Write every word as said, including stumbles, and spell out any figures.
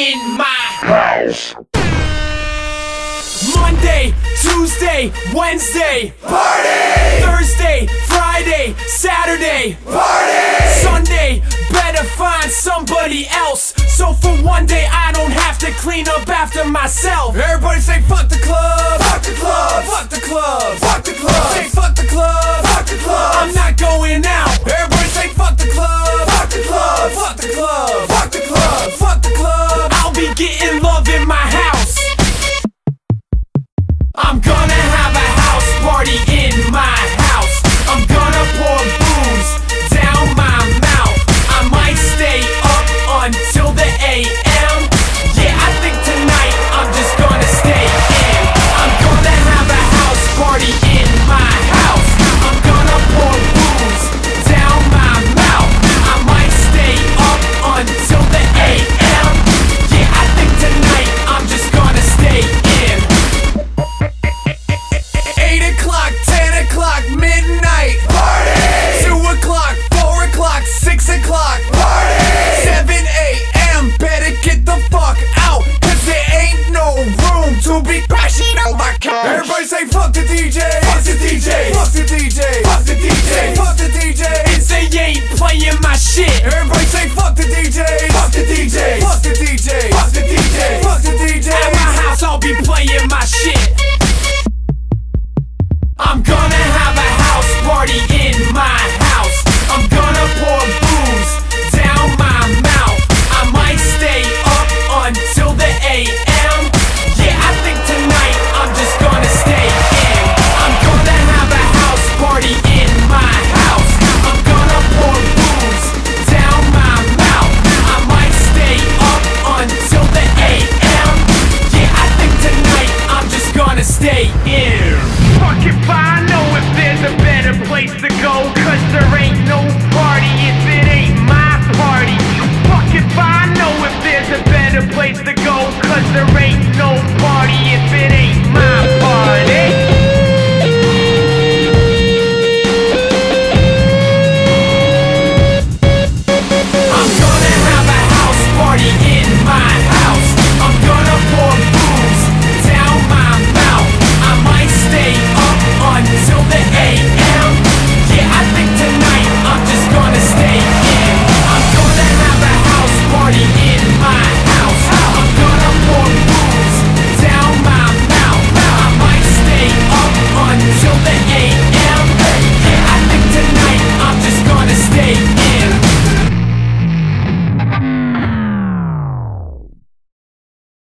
in my house. Monday, Tuesday, Wednesday, party! Thursday, Friday, Saturday, party! Sunday, better find somebody else, so for one day I don't have to clean up after myself. Everybody say fuck the club, fuck the club, fuck the club, fuck the club. Say fuck the club, fuck the club. I'm not going out. Everybody say fuck the club, fuck the club, fuck the club, fuck the club, fuck the club. I'll be getting love in my house. I'm gonna have a house party in my house. I'm gonna pour booze down my mouth. I might stay up until the A M Yeah, I think tonight I'm just gonna stay in. I'm gonna have a house party in my house. I'm gonna pour booze down my mouth. I might stay up until the A M Yeah, I think tonight I'm just gonna stay in. eight o'clock, ten o'clock, midnight, party! two o'clock, four o'clock, six o'clock, party! seven A M better get the fuck out, cause there ain't no room to be crashing on my couch. Everybody say fuck the D J, fuck the D J, fuck the D J, fuck the D J, fuck the D J. It's they ain't playing my shit. Everybody say fuck the D J, fuck the D J, fuck the D J, fuck the D J, fuck the D J. At my house I'll be playing my shit. I'm gonna have a house party in my house. I'm gonna pour booze down my mouth. I might stay up until the A M Yeah, I think tonight I'm just gonna stay in. I'm gonna have a house party in my house. I'm gonna pour booze down my mouth. I might stay up until the A M Yeah, I think tonight I'm just gonna stay in. Fuck if I know if there's a better place to go, cause there ain't no party if it ain't my party. Fuck if I know if there's a better place to go, cause there ain't